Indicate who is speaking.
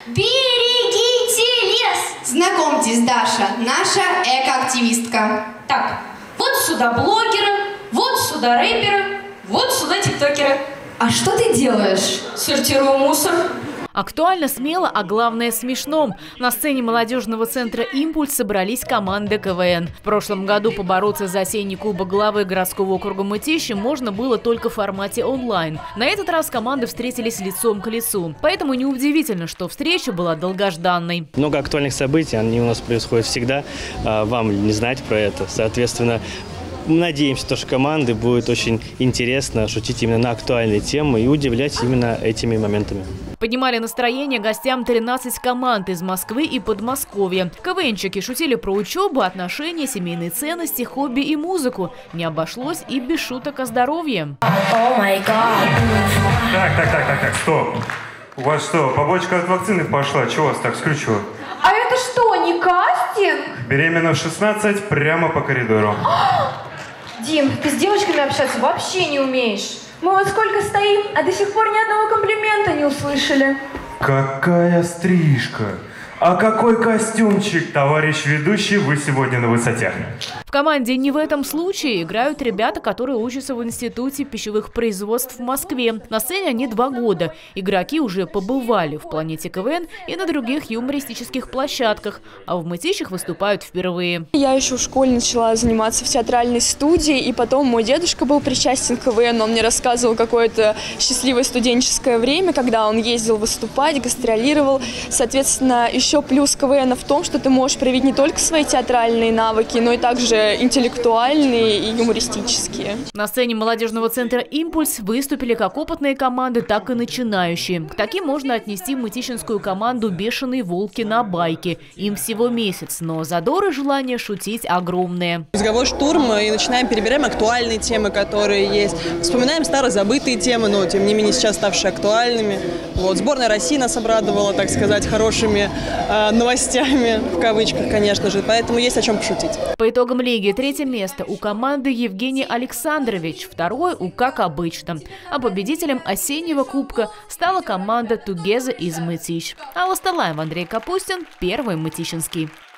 Speaker 1: Берегите лес!
Speaker 2: Знакомьтесь, Даша, наша эко-активистка.
Speaker 1: Так, вот сюда блогеры, вот сюда рэперы, вот сюда тиктокеры.
Speaker 2: А что ты делаешь?
Speaker 1: Сортирую мусор.
Speaker 3: Актуально, смело, а главное смешно. На сцене молодежного центра «Импульс» собрались команды КВН. В прошлом году побороться за осенний кубок главы городского округа Мытищи можно было только в формате онлайн. На этот раз команды встретились лицом к лицу. Поэтому неудивительно, что встреча была долгожданной.
Speaker 4: Много актуальных событий, они у нас происходят всегда. Вам не знать про это. Соответственно, надеемся, что команды будет очень интересно шутить именно на актуальные темы и удивлять именно этими моментами.
Speaker 3: Поднимали настроение гостям 13 команд из Москвы и Подмосковья. КВНчики шутили про учебу, отношения, семейные ценности, хобби и музыку. Не обошлось и без шуток о здоровье.
Speaker 5: Так, стоп. У вас что, побочка от вакцины пошла? Чего вас так скрючило?
Speaker 6: А это что, не кастинг?
Speaker 5: Беременна в 16 прямо по коридору.
Speaker 6: Дим, ты с девочками общаться вообще не умеешь. Мы вот сколько стоим, а до сих пор ни одного комплимента не услышали.
Speaker 5: Какая стрижка! А какой костюмчик, товарищ ведущий, вы сегодня на высоте.
Speaker 3: В команде «Не в этом случае» играют ребята, которые учатся в Институте пищевых производств в Москве. На сцене они 2 года. Игроки уже побывали в «Планете КВН» и на других юмористических площадках, а в Мытищах выступают впервые.
Speaker 7: Я еще в школе начала заниматься в театральной студии, и потом мой дедушка был причастен к КВН. Он мне рассказывал какое-то счастливое студенческое время, когда он ездил выступать, гастролировал. Соответственно, еще плюс КВН в том, что ты можешь проявить не только свои театральные навыки, но и также интеллектуальные и юмористические.
Speaker 3: На сцене молодежного центра «Импульс» выступили как опытные команды, так и начинающие. К таким можно отнести мытищинскую команду «Бешеные волки» на байке. Им всего месяц, но задор и желание шутить огромные.
Speaker 8: Мозговой штурм, и начинаем перебираем актуальные темы, которые есть. Вспоминаем старозабытые темы, но тем не менее сейчас ставшие актуальными. Вот. Сборная России нас обрадовала, так сказать, хорошими новостями, в кавычках, конечно же. Поэтому есть о чем пошутить.
Speaker 3: По итогам лиги 3-е место у команды Евгений Александрович, 2-е у «Как обычно». А победителем осеннего кубка стала команда «Тугеза» из Мытищ. Алла Сталаева, Андрей Капустин, 1 Мытищинский.